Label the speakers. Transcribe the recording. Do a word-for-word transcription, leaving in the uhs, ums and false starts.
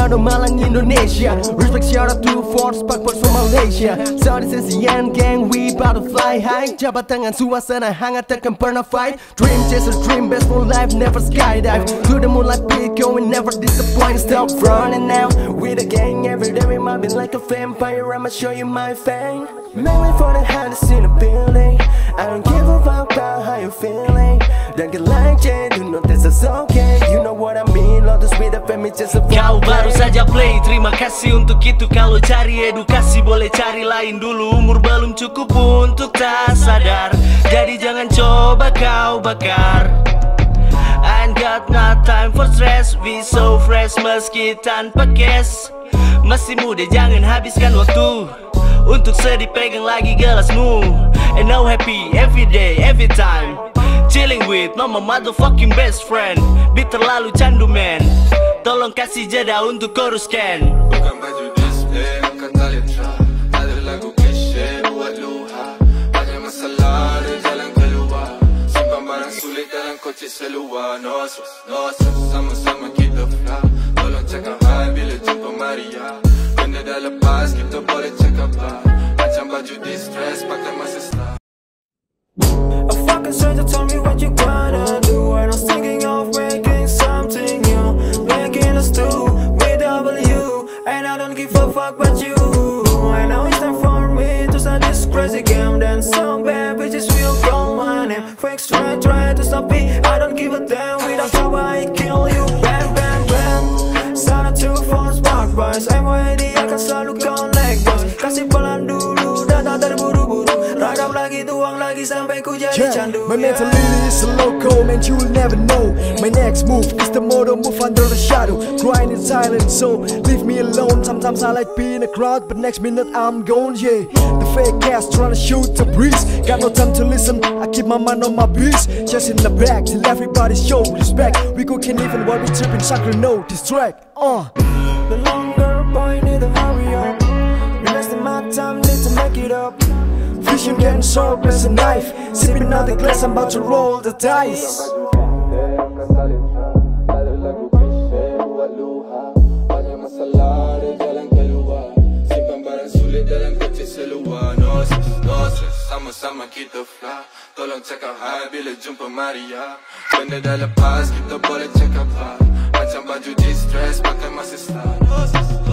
Speaker 1: Manado, Malang, Indonesia. Respect shout out to Force Park from Malaysia. Sorry Sesian gang, we about to fly high. Jabat tangan suasana hangat takkan pernah fight. Dream chaser, dream best for life, never skydive. To the moonlight peak, going never disappoint. Stop running now, with the gang every day we might be like a vampire, I'ma show you my fang. Man, wait for the hottest in the building. I don't give a fuck about how you feeling. Don't get like it, you know this is okay. You know what I mean, Lotus with the family just a
Speaker 2: Kau baru saja play, terima kasih untuk itu. Kalau cari edukasi boleh cari lain dulu. Umur belum cukup untuk tak sadar, jadi jangan coba kau bakar. I ain't got no time for stress, we so fresh meski tanpa cash. Masih muda jangan habiskan waktu untuk sedih, pegang lagi gelasmu. And now happy every day, every time. Chilling with my motherfucking best friend. Beat terlalu candu man, tolong kasih jeda untuk chorus Ken.
Speaker 3: Bukan baju display, angkat tali trap. Ada lagu klise buat luha. Banyak masalah di jalan keluar. Simpan barang sulit dalam koci seluar. No stress, no stress, sama-sama kita fly. Tolong cakap hai bila jumpa Maria. Benda dah lepas, kita boleh cakap bye. Macam baju distress, pakai masa style.
Speaker 4: A fucking stranger told me what you wanna do, and I was thinking of making something new, making us two with W. And I don't give a fuck about you. And now it's time for me to start this crazy game. Then some bad bitches will call my name. Fakes try, try to stop me. I don't give a damn. Without trouble I kill you. Bam, bam, bam. Sana two Force Park boys. M Y D akan selalu connect boys. Kasih pelan dulu, datang terburu-buru. Ragam lagi, tuang lagi sampai ku jadi
Speaker 1: yeah,
Speaker 4: candu.
Speaker 1: my mentality is a loco, man, you will never know. My next move is the motto, move under the shadow. Grind in silence, so leave me alone. Sometimes I like being in a crowd, but next minute I'm gone, yeah. The fake ass trying to shoot the breeze. Got no time to listen, I keep my mind on my beats. Just in the back, till everybody show respect. We go can even while we tripping, sucker, no distract. Uh.
Speaker 4: The longer boy need to hurry up. Investing my time, need to make it up.
Speaker 1: Vision getting sharp as a knife. Sipping out the glass, I'm about to roll the dice.
Speaker 3: Ada lagu klise buat luha. Banyak masalah di jalan keluar. Simpan barang sulit dalam koci seluar. No stress, no stress, sama-sama kita fly. Tolong cakap hai bila jumpa Maria. Benda dah lepas, kita boleh cakap bye. Macam baju distress, pakai masa style.